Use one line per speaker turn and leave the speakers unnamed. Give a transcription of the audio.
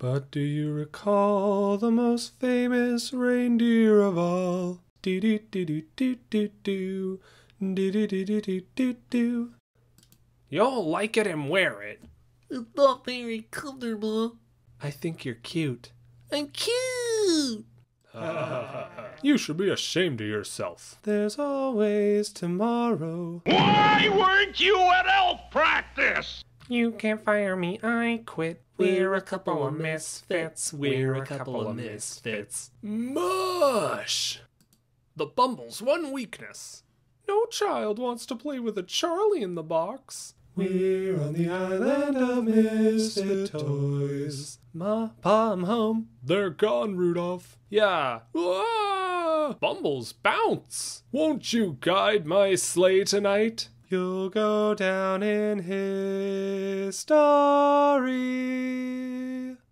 But do you recall the most famous reindeer of all? Do-do-do-do-do-do-do. Do-do-do-do-do-do. You'll like it and wear it.
It's not very comfortable.
I think you're cute.
I'm cute!
You should be ashamed of yourself. There's always tomorrow.
Why weren't you at elf practice?
You can't fire me, I quit. We're a couple of misfits. We're a couple of misfits. Mush! The Bumble's one weakness. No child wants to play with a Charlie in the box. We're on the island of misfit toys. Ma, Pa, I'm home. They're gone, Rudolph. Yeah. Whoa! Bumbles, bounce! Won't you guide my sleigh tonight? You'll go down in history.